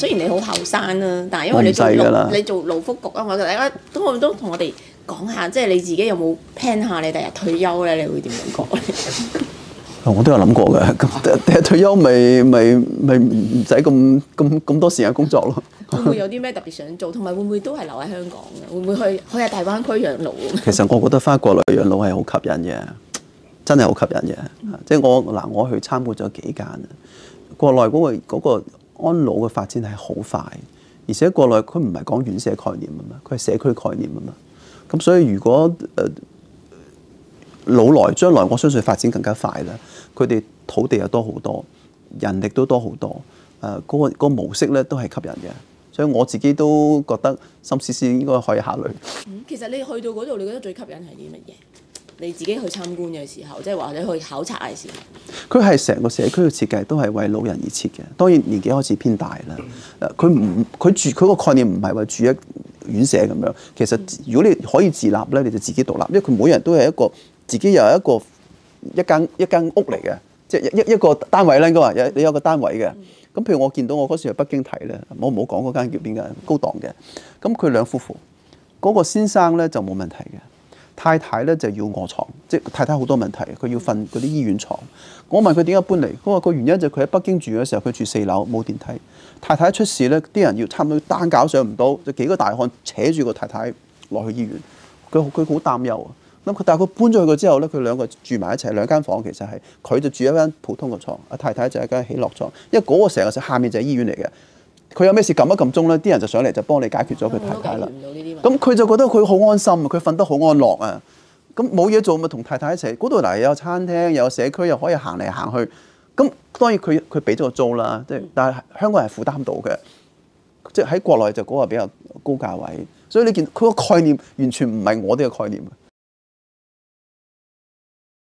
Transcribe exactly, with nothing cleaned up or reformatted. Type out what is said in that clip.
雖然你好後生啦，但係因為你做勞你做勞福局啊嘛，大家都都同我哋講下，即係你自己有冇 plan 下你第日退休咧？你會點樣講咧？ 我都有諗過嘅，咁第日退休咪咪咪唔使咁咁咁多時間工作咯。 會唔會有啲咩特別想做？同埋會唔會都係留喺香港嘅？會唔會去去下大灣區養老？ 其實我覺得翻國內養老係好吸引嘅，真係好吸引嘅。嗯、即係我嗱，我去參觀咗幾間，國內嗰、嗰個嗰個安老嘅發展係好快，而且國內佢唔係講院舍概念啊嘛，佢係社區概念啊嘛。咁所以如果誒、呃、老來將來，我相信發展更加快啦。佢哋土地又多好多，人力都多好多，誒、呃、嗰、嗰個嗰個模式咧都係吸引嘅。所以我自己都覺得心思思應該可以考慮。 嗯、其實你去到嗰度，你覺得最吸引係啲乜嘢？你自己去參觀嘅時候，即係或者去考察嘅時候，佢係成個社區嘅設計都係為老人而設嘅。當然年紀開始偏大啦，誒佢唔佢住佢個概念唔係話住一院舍咁樣。其實如果你可以自立咧，你就自己獨立，因為佢每人都係一個自己有一個一間一間屋嚟嘅，即係一一個單位啦。應該話有你有個單位嘅。咁、嗯、譬如我見到我嗰時去北京睇咧，我唔好講嗰間叫邊間高檔嘅。咁佢兩夫婦嗰、嗰個先生咧就冇問題嘅。太太咧就要臥床，即係太太好多問題，佢要瞓嗰啲醫院床。我問佢點解搬嚟，佢話個原因就係佢喺北京住嘅時候，佢住四樓冇電梯。太太一出事咧，啲人要差唔多單搞上唔到，就幾個大漢扯住個太太落去醫院。佢佢好擔憂啊。咁佢但係佢搬咗去佢之後咧，佢兩個住埋一齊，兩間房其實係佢就住一間普通嘅床，阿太太就係間喜樂床，因為嗰個成個下面就係醫院嚟嘅。佢有咩事撳一撳鐘咧，啲人就上嚟就幫你解決咗佢太太啦。咁佢就覺得佢好安心，佢瞓得好安樂啊。咁冇嘢做咪同太太一齊。嗰度嚟有餐廳，有社區，又可以行嚟行去。咁當然佢佢俾咗個租啦，即係但係香港人係負擔到嘅。即係喺國內就嗰個比較高價位，所以你見佢個概念完全唔係我哋嘅概念。